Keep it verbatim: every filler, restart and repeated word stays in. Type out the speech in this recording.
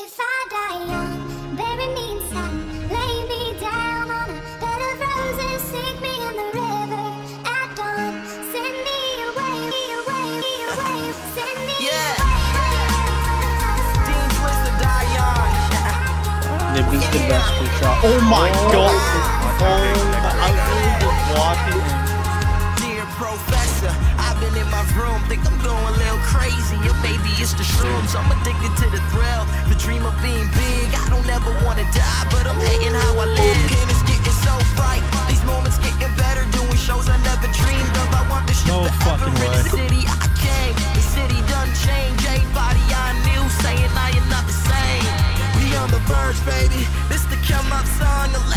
If I die young, bury me in satin, lay me down on a bed of roses, sink me in the river at dawn, send me away, me away, me away, send me Yeah. away. Dean Twist to die young. Nib is the best for shot. Oh my god! Oh, I really just watching him. Dear Professor, I've been in my room, think I'm going a little crazy, or maybe it's the shrooms. I'm addicted to the thrill, the dream of being big. I don't ever want to die, but I'm hating how I live. And it's getting so bright, these moments getting better, doing shows I never dreamed of. I want this shit No forever. fucking In way. the city I came, the city done changed. Everybody I knew saying I am not the same. We on the verge, baby. This the come up song.